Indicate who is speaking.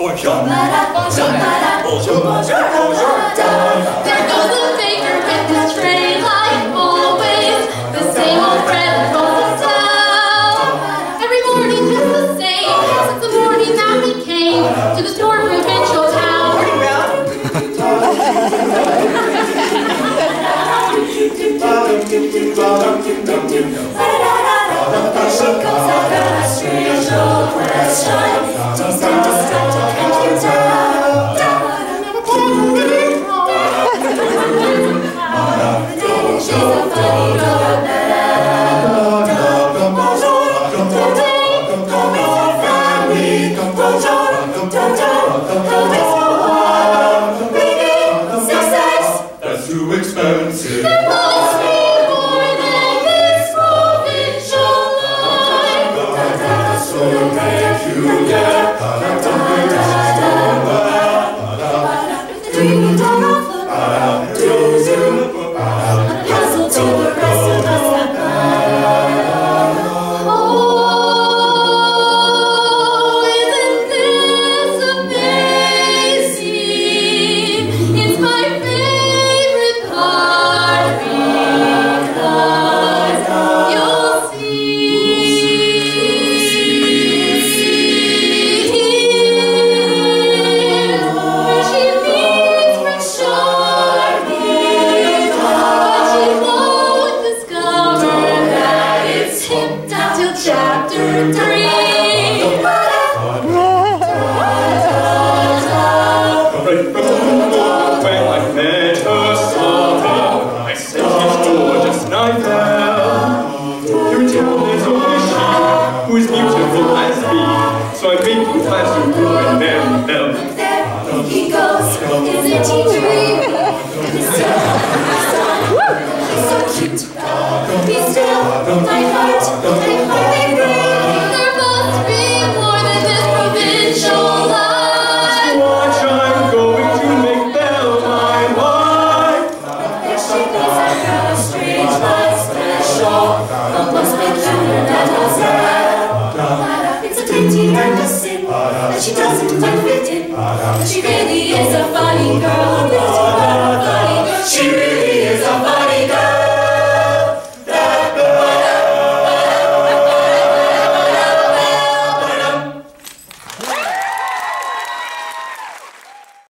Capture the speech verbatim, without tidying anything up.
Speaker 1: Bonjour, bonjour, bonjour, bonjour.
Speaker 2: There goes the baker with his tray, like always. The same old bread rolls down. Every morning just the same, since the morning that we came to the store provincial town.
Speaker 1: Morning, Brown.
Speaker 3: She goes like a strange old question. Dazed and distracted, can't you tell? She's a funny girl now. Bonjour, today, home is her family. Bonjour, today, home is her wife. Maybe success.
Speaker 1: That's too expensive.
Speaker 2: There must be more than this provincial life.
Speaker 1: So thank you, yeah.
Speaker 3: Dreaming down off the puzzle to the rest of us at night.
Speaker 2: Oh, isn't this amazing? It's my favorite part because you'll see here where she meets Prince Charming, but she won't discover that it's him till chapter three.
Speaker 1: When I met her summer, I said she's gorgeous and I fell. Your town is only she who is beautiful as me, so I made you plans to go and marry them.
Speaker 3: There he goes, isn't he dreamy? He's so, he's so cute. He's still my heart, I hardly breathe.
Speaker 2: There must be more than this provincial life.
Speaker 1: Watch, I'm going to make Belle my wife.
Speaker 3: There she goes, I got a strange life special, almost peculiar mademoiselle. It's a pity and a sin that she doesn't quite fit in, but she really is a funny girl.